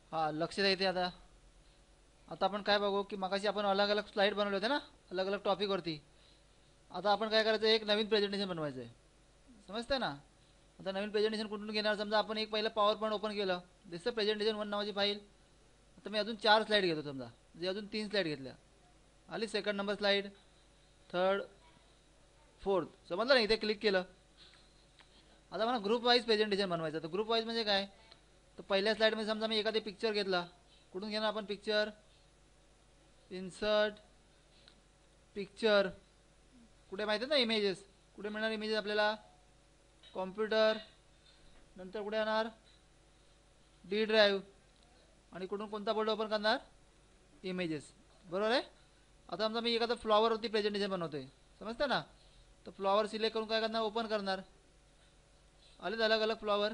हां लक्ष द्या इथे. आता आता आपण काय बघू की मगाशी आपण अलग अलग स्लाईड बनवले होते ना, अलग अलग टॉपिकवरती. आता आपण काय करायचं, एक नवीन प्रेझेंटेशन बनवायचं आहे. समजतंय ना. आता नवीन प्रेझेंटेशन कुठून घेणार, समजा आपण एक पहिलं पॉवर पॉईंट ओपन केलं, दिसतं प्रेझेंटेशन वन नावाची फाईल. आता मी अजून 4 स्लाईड घेतो समजा, म्हणजे अजून 3 स्लाईड घेतल्या. आली second number slide, third, fourth. समजलं ना. इथे क्लिक केलं. आता मला ग्रुप वाईज प्रेझेंटेशन बनवायचं. तर ग्रुप वाईज म्हणजे काय, तर पहिल्या स्लाईडमध्ये समजा मी एखादी पिक्चर घेतला. कुठून घेणार आपण पिक्चर, इन्सर्ट पिक्चर. कुठे माहिती आहे ना इमेजेस, कुठे मिळणार इमेजेस आपल्याला, कॉम्प्युटर. नंतर कुठे येणार, डी ड्राईव्ह. आणि कुठून कोणता फोल्डर ओपन करणार, इमेजेस. बरोबर आहे. आता समजा मी एखादा फ्लॉवरवरती प्रेझेंटेशन बनवतोय, समजतं ना. तर फ्लॉवर सिलेक्ट करून काय करणार, ओपन करणार. आलेच अलग अलग फ्लॉवर.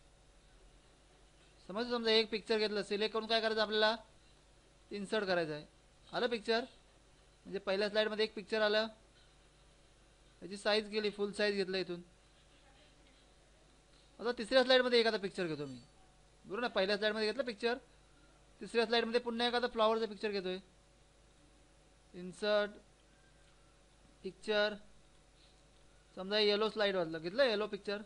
समज समजा एक पिक्चर घेतलं, सिलेक्ट करून काय करायचं आपल्याला, इन्सर्ट करायचं आहे. आलं पिक्चर, म्हणजे पहिल्या स्लाईडमध्ये एक पिक्चर आलं. याची साईज गेली, फुल साईज घेतलं इथून. आता तिसऱ्या स्लाईडमध्ये एखादा पिक्चर घेतो मी, बरोबर ना. पहिल्या स्लाईडमध्ये घेतलं पिक्चर, तिसऱ्या स्लाईडमध्ये पुन्हा एखादा फ्लॉवरचा पिक्चर घेतोय. Insert picture. समजा येलो स्लाईडवरलं घेतलं, येलो पिक्चर.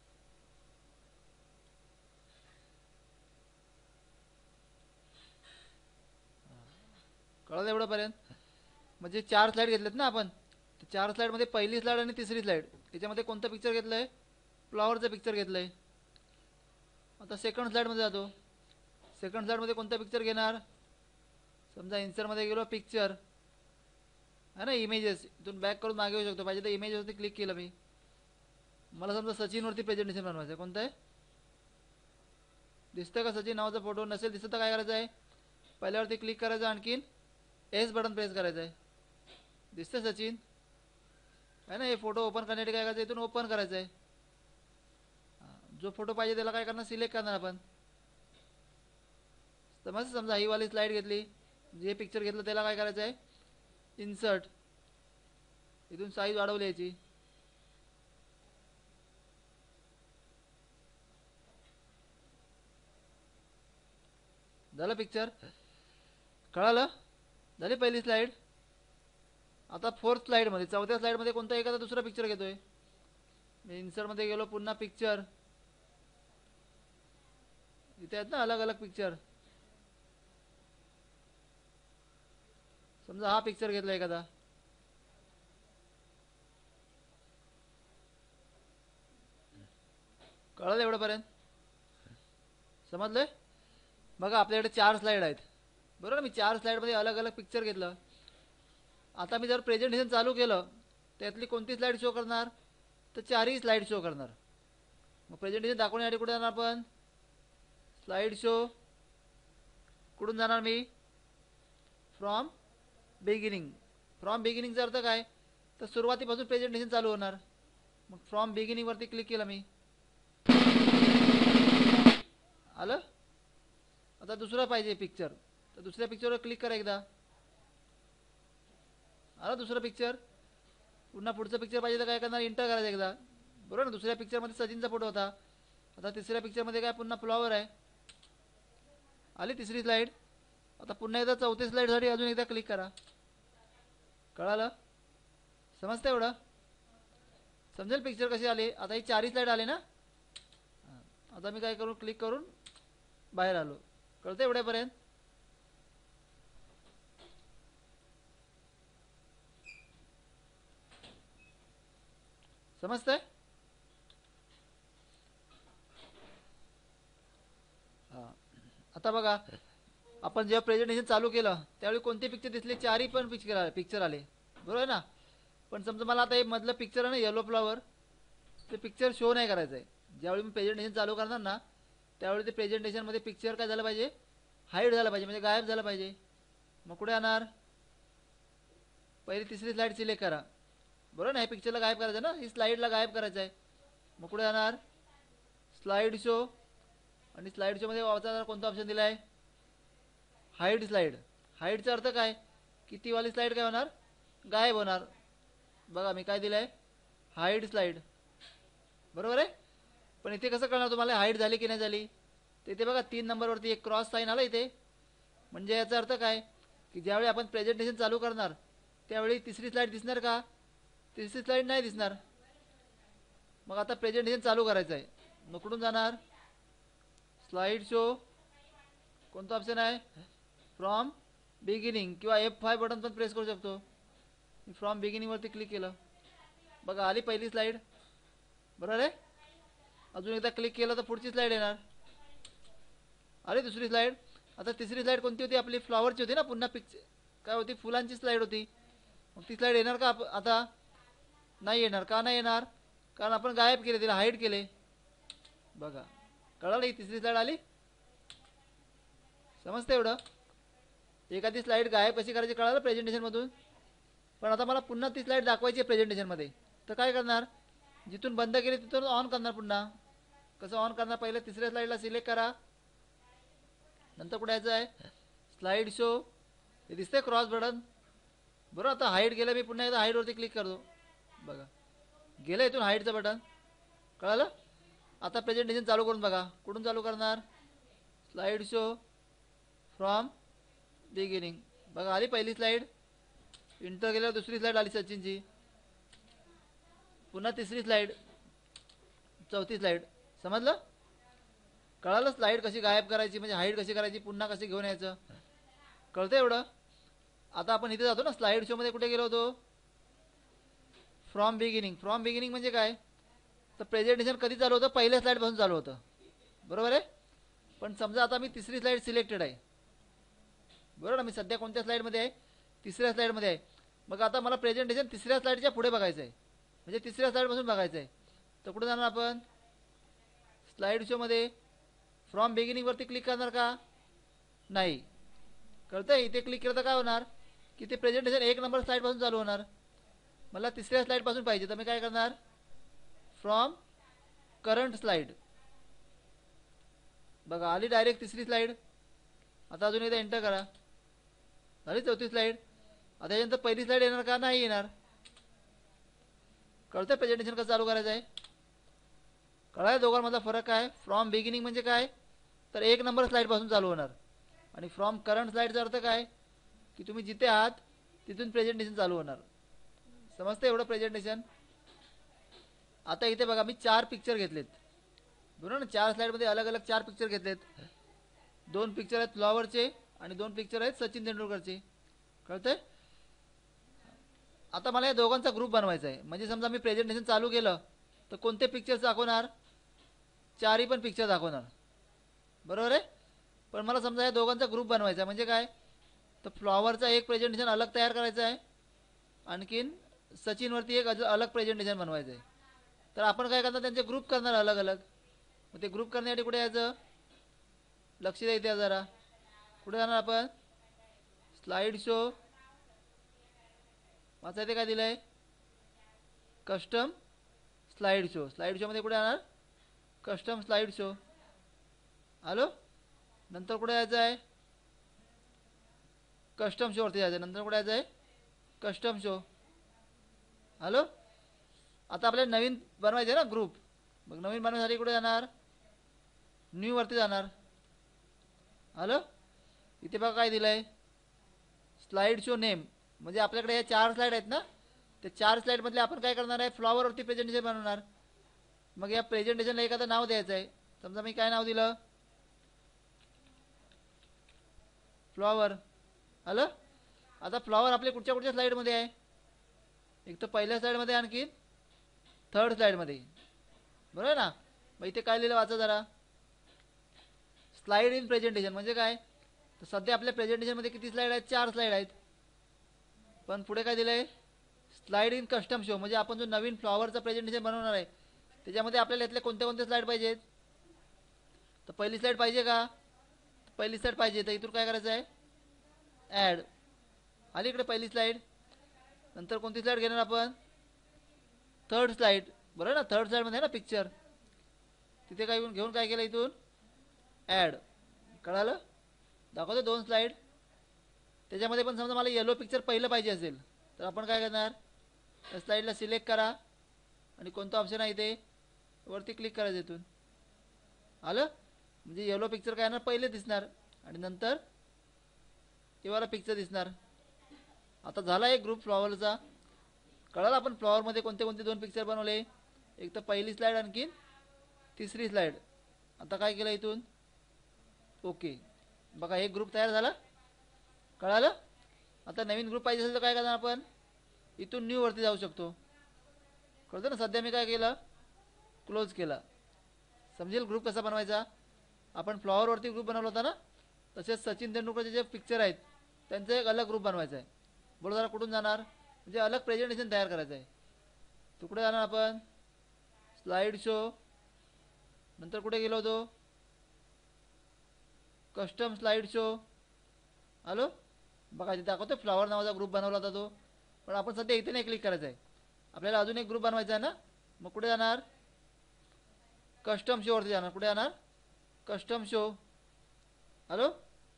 कळलं एवढंपर्यंत. म्हणजे 4 स्लाईड घेतलेत ना आपण. तर 4 स्लाईडमध्ये पहिली स्लाईड आणि तिसरी स्लाईड, याच्यामध्ये कोणतं पिक्चर घेतलं आहे, फ्लॉवरचं पिक्चर घेतलं आहे. आता सेकंड स्लाईडमध्ये जातो. सेकंड स्लाईडमध्ये कोणता पिक्चर घेणार, समजा इन्सर्टमध्ये गेलो, पिक्चर है ना, इमेजेस. इथून बॅक करून मागे येऊ शकतो, पाहिजे तर इमेजवरती क्लिक केलं मी. मला समजा सचिनवरती प्रेझेंटेशन बनवायचं आहे. कोणतं आहे, दिसतं का सचिन नावाचा फोटो, नसेल दिसत तर काय करायचं आहे, पहिल्यावरती क्लिक करायचं, आणखीन एस बटन प्रेस करायचं आहे. दिसतं सचिन आहे ना. हे फोटो ओपन करण्यासाठी काय करायचं, इथून ओपन करायचं आहे. जो फोटो पाहिजे त्याला काय करणार, सिलेक्ट करणार आपण. तर मग समजा ही वाली स्लाईड घेतली, जे पिक्चर घेतलं त्याला काय करायचं आहे, इन्सर्ट. इथून साईज वाढवली याची. झालं पिक्चर, कळालं. झाली पहिली स्लाईड. आता फोर्थ स्लाईडमध्ये, चौथ्या स्लाईडमध्ये कोणता एखादा दुसरा पिक्चर घेतोय मी. इन्सर्टमध्ये गेलो, पुन्हा पिक्चर. इथे आहेत ना अलग अलग पिक्चर. समजा हा पिक्चर घेतला एखादा, कळलं एवढंपर्यंत, समजलंय. बघा आपल्याकडे 4 स्लाईड आहेत, बरोबर. मी 4 स्लाईडमध्ये अलग अलग पिक्चर घेतलं. आता मी जर प्रेझेंटेशन चालू केलं, त्यातली कोणती स्लाईड शो करणार, तर 4ही स्लाईड शो करणार. मग प्रेझेंटेशन दाखवण्यासाठी कुठे जाणार आपण, स्लाईड शो. कुठून जाणार मी, फ्रॉम बिगिनिंग. फ्रॉम बिगिनिंगचा अर्थ काय, तर सुरुवातीपासून प्रेझेंटेशन चालू होणार. मग फ्रॉम बिगिनिंगवरती क्लिक केलं मी. आलं. आता दुसरा पाहिजे पिक्चर, तर दुसऱ्या पिक्चरवर क्लिक करा एकदा. आला दुसरा पिक्चर. पुन्हा पुढचा पिक्चर पाहिजे तर काय करणार, इंटर करायचं एकदा, बरोबर ना. दुसऱ्या पिक्चरमध्ये सचिनचा फोटो होता. आता तिसऱ्या पिक्चरमध्ये काय, पुन्हा फ्लॉवर आहे. आली तिसरी स्लाईड. आता पुन्हा एकदा चौथी स्लाईडसाठी अजून एकदा क्लिक करा. कळालं, समजतं एवढं, समजेल पिक्चर कशी आली. आता ही 4ही स्लाईड आली ना. आता मी काय करू, क्लिक करून बाहेर आलो. कळतं एवढ्यापर्यंत. समजतंय. हां. आता बघा, आपण जेव्हा प्रेझेंटेशन चालू केलं त्यावेळी कोणते पिक्चर दिसले, 4ही पण पिक्चर आले, बरोबर आहे ना. पण समजा मला आता हे मधलं पिक्चर आहे ना, येलो फ्लॉवर, ते पिक्चर शो नाही करायचं आहे. ज्यावेळी मी प्रेझेंटेशन चालू करणार ना, त्यावेळी ते प्रेझेंटेशनमध्ये पिक्चर काय झालं पाहिजे, हाईड झालं पाहिजे, म्हणजे गायब झालं पाहिजे. मग कुठे येणार, पहिली तिसरी स्लाईड सिलेक्ट करा, बरोबर ना. हे पिक्चरला गायब करायचं ना, ही स्लाईडला गायब करायचं आहे. मग कुठे जाणार, स्लाईड शो. आणि स्लाईड शोमध्ये वाचा कोणता ऑप्शन दिला आहे, हाईड स्लाईड. हाईडचा अर्थ काय, की ती वाली स्लाईड काय होणार, गायब होणार. बघा मी काय दिलं आहे, हाईड स्लाईड, बरोबर आहे. पण इथे कसं कळणार तुम्हाला हाईड झाली की नाही झाली, तर इथे बघा 3 नंबरवरती एक क्रॉस साईन आलं इथे. म्हणजे याचा अर्थ काय की ज्यावेळी आपण प्रेझेंटेशन चालू करणार त्यावेळी तिसरी स्लाईड दिसणार का? तिसरी स्लाईड नाही दिसणार. मग आता प्रेझेंटेशन चालू करायचं आहे. मग कुठून जाणार? स्लाईड शो कोणता ऑप्शन आहे? फ्रॉम बिगिनिंग किंवा F5 बटन पण प्रेस करू शकतो. मी फ्रॉम बिगिनिंगवरती क्लिक केलं, बघा आली पहिली स्लाईड. बरोबर आहे. अजून एकदा क्लिक केलं तर पुढची स्लाईड येणार. आली दुसरी स्लाईड. आता तिसरी स्लाईड कोणती होती आपली? फ्लॉवरची होती ना. पुन्हा पिक्चर काय होती? फुलांची स्लाईड होती. मग ती स्लाईड येणार का आता? नाही येणार. का नाही येणार? कारण आपण गायब केले, तिला हाईड केले. बघा कळलं नाही? तिसरी स्लाईड आली. समजतं एवढं? एखादी स्लाईड गायब कशी करायची कळालं प्रेझेंटेशनमधून. पण आता मला पुन्हा ती स्लाईड दाखवायची आहे प्रेझेंटेशनमध्ये. तर काय करणार? जिथून बंद केली तिथून ऑन करणार पुन्हा. कसं ऑन करणार? पहिलं तिसऱ्या स्लाईडला सिलेक्ट करा. नंतर कुठे यायचं आहे? Slide show. हे दिसतंय क्रॉस बटन. बरोबर. आता हाईड केलं मी. पुन्हा एकदा हाईडवरती क्लिक करतो. बघा गेलं इथून हाईडचं बटन. कळालं? आता प्रेझेंटेशन चालू करून बघा. कुठून चालू करणार? Slide show from beginning. बघा आली पहिली स्लाईड. इंटर गेल्यावर दुसरी स्लाईड आली सचिनची. पुन्हा तिसरी स्लाईड, चौथी स्लाईड. समजलं? कळालं स्लाईड कशी गायब करायची, म्हणजे हाईड कशी करायची, पुन्हा कशी घेऊन यायचं. कळतं एवढं? आता आपण इथे जातो ना स्लाईड शोमध्ये. कुठे गेलो होतो? From beginning. फ्रॉम बिगिनिंग म्हणजे काय? तर प्रेझेंटेशन कधी चालू होतं? पहिल्या स्लाईडपासून चालू होतं. बरोबर आहे. पण समजा आता मी तिसरी स्लाईड सिलेक्टेड आहे. बरोबर ना. मी सध्या कोणत्या स्लाईडमध्ये आहे? तिसऱ्या स्लाईडमध्ये आहे. मग आता मला प्रेझेंटेशन तिसऱ्या स्लाईडच्या पुढे बघायचं आहे, म्हणजे तिसऱ्या स्लाईडपासून बघायचं आहे. तर कुठे जाणार आपण? स्लाईड शोमध्ये फ्रॉम बिगिनिंगवरती क्लिक करणार का? नाही. कळतं? इथे क्लिक केलं तर काय होणार की ते प्रेझेंटेशन 1 नंबर स्लाईडपासून चालू होणार. मला तिसऱ्या स्लाईडपासून पाहिजे. तर मी काय करणार? From current slide. बघा आली डायरेक्ट तिसरी स्लाईड. आता अजून एकदा एंटर करा. झाली चौथी स्लाईड. आता याच्यानंतर पहिली स्लाईड येणार का? नाही येणार. कळतं प्रेझेंटेशन कसं चालू करायचं आहे? कळाय दोघांमधला फरक काय? फ्रॉम बिगिनिंग म्हणजे काय? तर 1 नंबर स्लाईडपासून चालू होणार. आणि फ्रॉम करंट स्लाईडचा अर्थ काय? की तुम्ही जिथे आहात तिथून प्रेझेंटेशन चालू होणार. समजतं एवढं प्रेझेंटेशन? आता इथे बघा मी 4 पिक्चर घेतलेत. बरोबर ना. 4 स्लाईडमध्ये अलग अलग 4 पिक्चर घेतलेत. 2 पिक्चर आहेत फ्लॉवरचे आणि 2 पिक्चर आहेत सचिन तेंडुलकरचे. कळतंय? आता मला या दोघांचा ग्रुप बनवायचा आहे. म्हणजे समजा मी प्रेझेंटेशन चालू केलं तर कोणते पिक्चर्स दाखवणार? 4ही पण पिक्चर दाखवणार. बरोबर आहे. पण मला समजा या दोघांचा ग्रुप बनवायचा आहे. म्हणजे काय? तर फ्लॉवरचा एक प्रेझेंटेशन अलग तयार करायचं आहे, आणखीन सचिनवरती एक अलग प्रेझेंटेशन बनवायचं आहे. तर आपण काय करणार? त्यांचे ग्रुप करणार अलग अलग. मग ते ग्रुप करण्यासाठी कुठे यायचं? लक्ष द्या इथे जरा. कुठे जाणार आपण? Slide show. माझा इथे काय दिलं आहे? Custom slide show. स्लाईड शोमध्ये कुठे जाणार? Custom slide show. हॅलो. नंतर कुठे जायचं आहे? कस्टम शोवरती जायचं. नंतर कुठे जायचं आहे? Custom show. हॅलो. आता आपल्याला नवीन बनवायचं आहे ना ग्रुप. मग नवीन बनवण्यासाठी कुठे जाणार? न्यूवरती जाणार. हॅलो. इथे बघा काय दिलं आहे? Slide show name. म्हणजे आपल्याकडे या 4 स्लाईड आहेत ना, त्या 4 स्लाईडमधले आपण काय करणार आहे? फ्लॉवरवरती प्रेझेंटेशन बनवणार. मग या प्रेझेंटेशनला एखादं नाव द्यायचं आहे. समजा मी काय नाव दिलं? फ्लॉवर. हॅलो. आता फ्लॉवर आपले कुठच्या कुठच्या स्लाईडमध्ये आहे? एक तर पहिल्या स्लाईडमध्ये, आणखी 3rd स्लाईडमध्ये. बरोबर ना. मग इथे काय लिहिलं वाचा जरा. स्लाईड इन प्रेझेंटेशन म्हणजे काय? तर सध्या आपल्या प्रेझेंटेशनमध्ये किती स्लाईड आहेत? 4 स्लाईड आहेत. पण पुढे काय दिलं आहे? Slide in custom show. म्हणजे आपण जो नवीन फ्लॉवरचं प्रेझेंटेशन बनवणार आहे त्याच्यामध्ये आपल्याला यातले कोणत्या कोणत्या स्लाईड पाहिजेत? तर पहिली स्लाईड पाहिजे का? पहिली स्लाईड पाहिजे. तर इथून काय करायचं आहे? ॲड. आली इकडे पहिली स्लाईड. नंतर कोणती स्लाईड घेणार आपण? 3rd slide. बरोबर ना. 3rd स्लाईडमध्ये आहे ना पिक्चर. तिथे काय घेऊन काय केलं? इथून ॲड. कळालं? दाखवतो 2 स्लाईड. त्याच्यामध्ये पण समजा मला येलो पिक्चर पहिलं पाहिजे असेल तर आपण काय करणार? त्या स्लाईडला सिलेक्ट करा आणि कोणता ऑप्शन आहे इथे वरती क्लिक करायचं इथून. आलं. म्हणजे येलो पिक्चर काय येणार पहिले दिसणार आणि नंतर हे वाला पिक्चर दिसणार. आता झाला एक ग्रुप फ्लॉवरचा. कळालं आपण फ्लॉवरमध्ये कोणते कोणते दोन पिक्चर बनवले. एक तर पहिली स्लाईड आणखीन तिसरी स्लाईड. आता काय केलं इथून ओके. बघा एक ग्रुप तयार झाला. कळालं. आता नवीन ग्रुप पाहिजे असेल तर काय करणार आपण इथून न्यू वरती जाऊ शकतो. कळतं ना. सध्या मी काय केलं क्लोज केला. समजेल ग्रुप कसा बनवायचा. आपण फ्लॉवरवरती ग्रुप बनवला होता ना तसेच सचिन तेंडुलकरचे जे पिक्चर आहेत त्यांचा एक अलग ग्रुप बनवायचा आहे. बरोबर. जरा कुठून जाणार म्हणजे अलग प्रेझेंटेशन तयार करायचं आहे. तो कुठे जाणार आपण स्लाईड शो. नंतर कुठे गेलो होतो कस्टम स्लाईड शो. हॅलो बघा तिथे दाखवतो फ्लॉवर नावाचा ग्रुप बनवला होता तो. पण आपण सध्या इथे नाही क्लिक करायचं आहे. आपल्याला अजून एक ग्रुप बनवायचा आहे ना. मग कुठे जाणार कस्टम शोवरती जाणार. कुठे जाणार कस्टम शो. हॅलो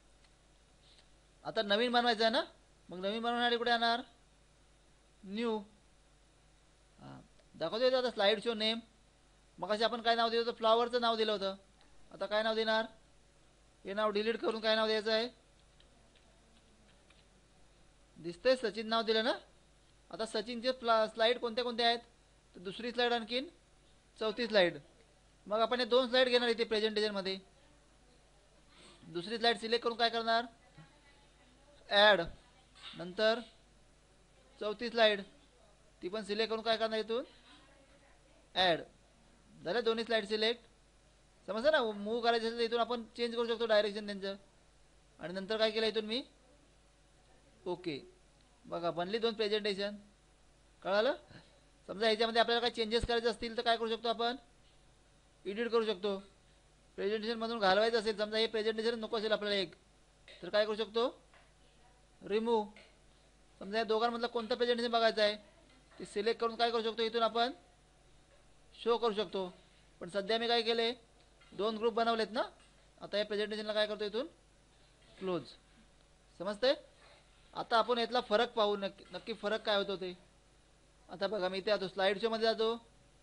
आता नवीन बनवायचं आहे ना. मग नवीन बनवणारे कुठे येणार न्यू. हां दाखवतो येतं आता स्लाईड शो नेम. मग असे आपण काय नाव दिलं होतं फ्लॉवरचं नाव दिलं होतं. आता काय नाव देणार हे नाव डिलीट करून काय नाव द्यायचं आहे दिसतंय सचिन नाव दिलं ना. आता सचिनचे स्लाईड कोणत्या कोणत्या आहेत तर दुसरी स्लाईड आणखीन चौथी स्लाईड. मग आपण हे दोन स्लाईड घेणार इथे प्रेझेंटेशनमध्ये. दुसरी स्लाईड सिलेक्ट करून काय करणार ॲड. नंतर चौथी स्लाईड ती पण सिलेक्ट करून काय करणार इथून ॲड. झालं दोन्ही स्लाईड सिलेक्ट. समजलं ना. मूव्ह करायचं असेल तर इथून आपण चेंज करू शकतो डायरेक्शन त्यांचं. आणि नंतर काय केलं इथून मी ओके. बघा बनली दोन प्रेझेंटेशन. कळालं. समजा ह्याच्यामध्ये आपल्याला काय चेंजेस करायचे असतील तर काय करू शकतो आपण एडिट करू शकतो. प्रेझेंटेशनमधून घालवायचं असेल समजा हे प्रेझेंटेशन नको असेल आपल्याला एक तर काय करू शकतो रिमूव्ह. समजा या दोघांमधलं कोणतं प्रेझेंटेशन बघायचं आहे ते सिलेक्ट करून काय करू शकतो इथून आपण शो करू शकतो. पण सध्या मी काय केले दोन ग्रुप बनवलेत ना. आता या प्रेझेंटेशनला काय करतो इथून क्लोज. समजतंय. आता आपण यातला फरक पाहू नक्की फरक काय होतो ते. आता बघा मी इथे जातो स्लाईड शोमध्ये जातो.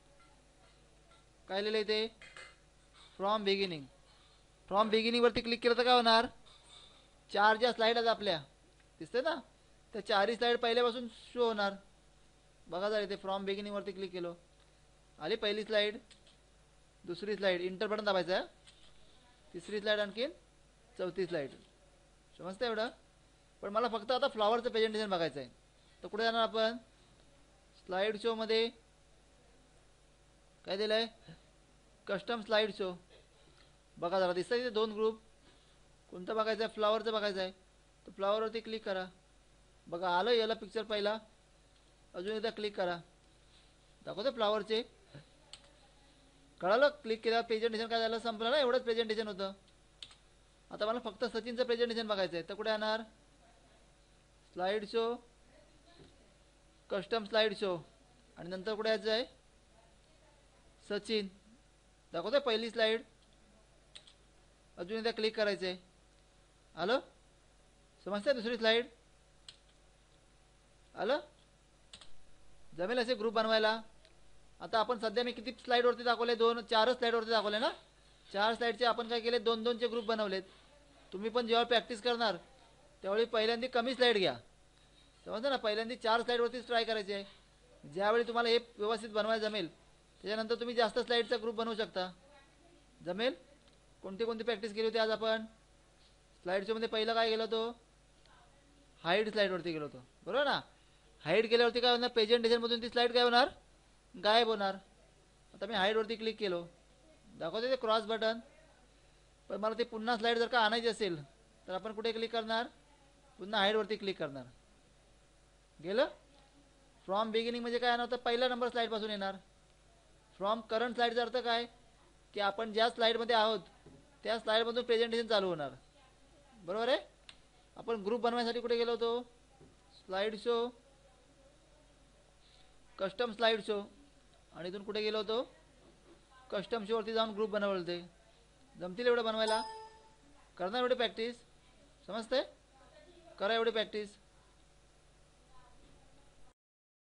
काय लिहिलं इथे फ्रॉम बिगिनिंग. फ्रॉम बिगिनिंगवरती क्लिक केलं तर काय होणार चार ज्या स्लाईड आहेत आपल्या दिसते ना त्या चारही स्लाईड पहिल्यापासून शो होणार. बघा जर इथे फ्रॉम बिगिनिंगवरती क्लिक केलो आली पहिली स्लाईड दुसरी स्लाईड इंटर बटन दाबायचं आहे. तिसरी स्लाईड आणखीन चौथी स्लाईड. समजतं एवढं. पण मला फक्त आता फ्लॉवरचं प्रेझेंटेशन बघायचं आहे तर कुठे जाणार आपण स्लाईड शोमध्ये काय दिलं आहे कस्टम स्लाईड शो. बघा जरा दिसतं इथे दोन ग्रुप. कोणतं बघायचं आहे फ्लॉवरचं बघायचं आहे तर फ्लॉवरवरती क्लिक करा. बघा आलं याला पिक्चर पहिला. अजून एकदा क्लिक करा दाखवतो फ्लॉवरचे. कळालं. क्लिक केल्यावर प्रेझेंटेशन काय झालं संपलं ना. एवढंच प्रेझेंटेशन होतं. आता मला फक्त सचिनचं प्रेझेंटेशन बघायचं आहे तर कुठे येणार slide show custom slide show आणि नंतर कुठे यायचं आहे सचिन. दाखवतोय पहिली स्लाईड. अजून एकदा क्लिक करायचं आहे. आलं समजतंय दुसरी स्लाईड. आलं जमेल असे ग्रुप बनवायला. आता आपण सध्या मी किती स्लाईडवरती दाखवले चारच स्लाईडवरती दाखवले ना. चार स्लाईडचे आपण काय केले दोन दोनचे ग्रुप बनवलेत. तुम्ही पण जेव्हा प्रॅक्टिस करणार त्यावेळी पहिल्यांदा कमी स्लाईड घ्या. समजतं ना. पहिल्यांदा चार स्लाईडवरतीच ट्राय करायचे आहे. ज्यावेळी तुम्हाला हे व्यवस्थित बनवायला जमेल त्याच्यानंतर तुम्ही जास्त स्लाईडचा ग्रुप बनवू शकता. जमेल. कोणती कोणती प्रॅक्टिस केली होती आज आपण स्लाईड शोमध्ये. पहिलं काय गेलो होतो हाईड स्लाईडवरती गेलो होतो. बरोबर ना. हाईड केल्यावरती काय होणार प्रेझेंटेशनमधून ती स्लाईड काय होणार गायब होणार. आता मी हाईडवरती क्लिक केलो दाखवते ते क्रॉस बटन. पण मला ते पुन्हा स्लाईड जर का आणायची असेल तर आपण कुठे क्लिक करणार पुन्हा हाईडवरती क्लिक करणार. गेलं. फ्रॉम बिगिनिंग म्हणजे काय येणार तर पहिला नंबर स्लाईडपासून येणार. फ्रॉम करंट स्लाईडचा अर्थ काय की आपण ज्या स्लाईडमध्ये आहोत त्या स्लाईडमधून प्रेझेंटेशन चालू होणार. बरोबर आहे. आपण ग्रुप बनवायसाठी कुठे गेलो होतो slide show custom slide show आणि इथून कुठे गेलो होतो कस्टम शोवरती जाऊन ग्रुप बनवले होते. जमतील एवढं बनवायला. करणार एवढी प्रॅक्टिस. समजतंय. करा एवढी प्रॅक्टिस.